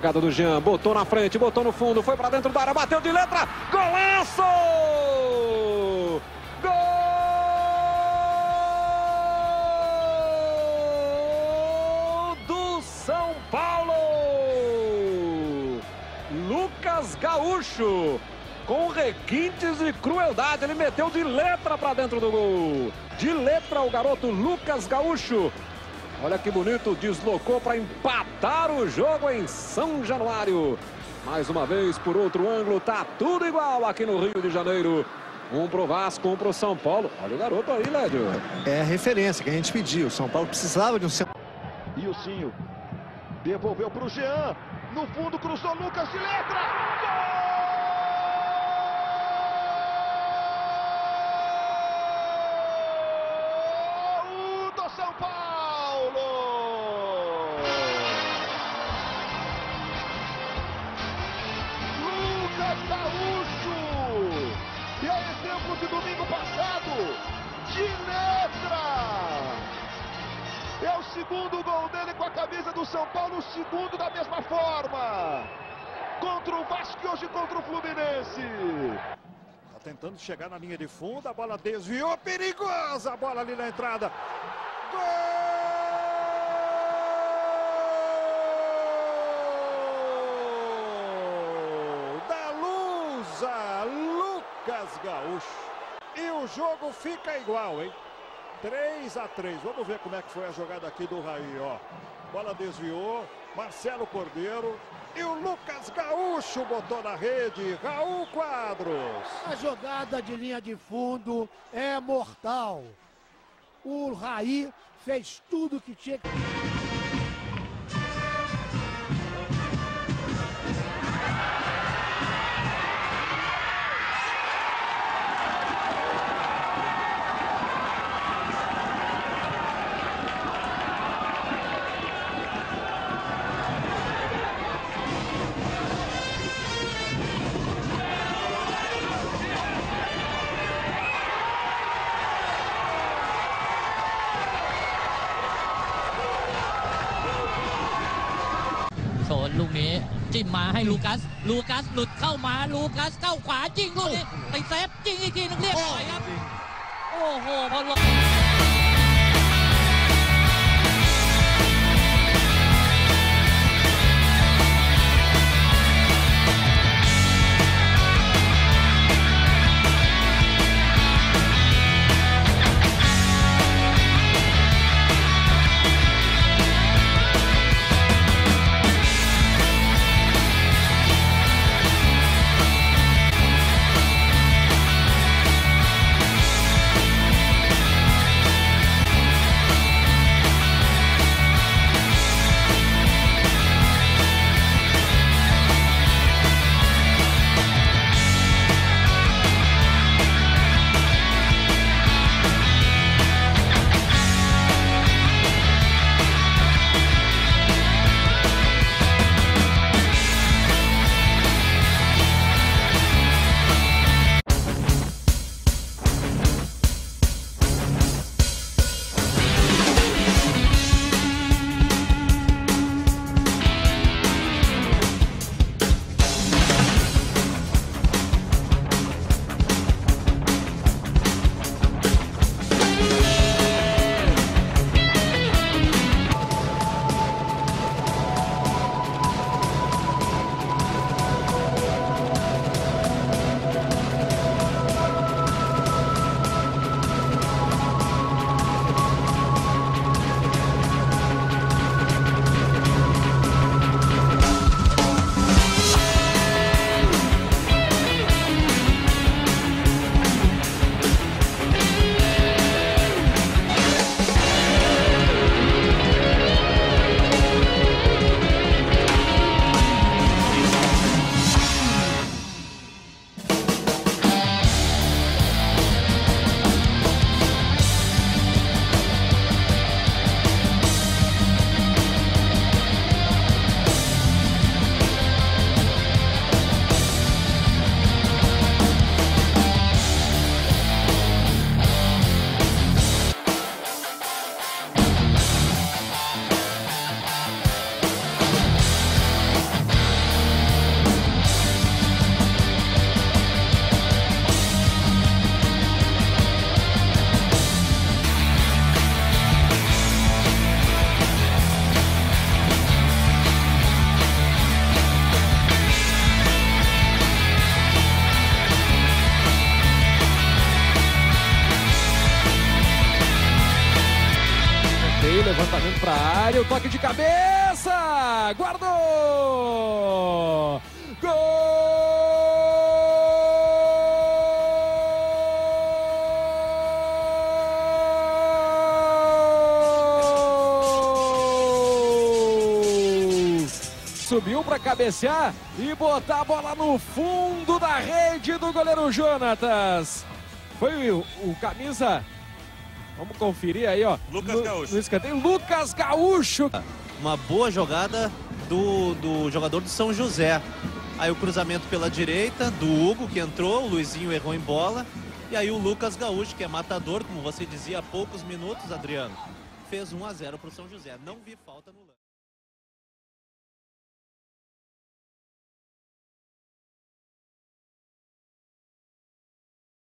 jogada do Jean, botou na frente, botou no fundo, foi pra dentro da área, bateu de letra, golaço! Gol do São Paulo! Lucas Gaúcho, com requintes de crueldade, ele meteu de letra pra dentro do gol. De letra o garoto Lucas Gaúcho. Olha que bonito, deslocou para empatar o jogo em São Januário. Mais uma vez, por outro ângulo, tá tudo igual aqui no Rio de Janeiro. Um pro Vasco, um pro São Paulo. Olha o garoto aí, Lédio. É a referência que a gente pediu. O São Paulo precisava de um... E o Cinho devolveu pro Jean. No fundo, cruzou Lucas de letra. Gol! São Paulo! Lucas Gaúcho! E é o exemplo de domingo passado, de letra! É o segundo gol dele com a camisa do São Paulo, o segundo da mesma forma. Contra o Vasco e hoje contra o Fluminense. Tá tentando chegar na linha de fundo, a bola desviou, perigosa a bola ali na entrada. Gol da Lusa, Lucas Gaúcho. E o jogo fica igual, hein? 3-3. Vamos ver como é que foi a jogada aqui do Raí, ó. Bola desviou, Marcelo Cordeiro e o Lucas Gaúcho botou na rede, Raul Quadros. A jogada de linha de fundo é mortal. O Raí fez tudo que tinha que... โซนลูกนี้จิ้มมาให้ลูกัสหลุดเข้ามาลูกัสเข้าขวาจริงลูกนี้ไปเซฟจริงอีกทีนึงเรียบร้อยครับโอ้โหพอลง Levantamento para a área, o toque de cabeça! Guardou! Gol! Subiu para cabecear e botar a bola no fundo da rede do goleiro Jonatas. Foi o camisa... Vamos conferir aí, ó. Lucas Gaúcho. No escanteio, Lucas Gaúcho. Uma boa jogada do jogador do São José. Aí o cruzamento pela direita do Hugo, que entrou, o Luizinho errou em bola. E aí o Lucas Gaúcho, que é matador, como você dizia há poucos minutos, Adriano, fez 1 a 0 para o São José. Não vi falta no lance.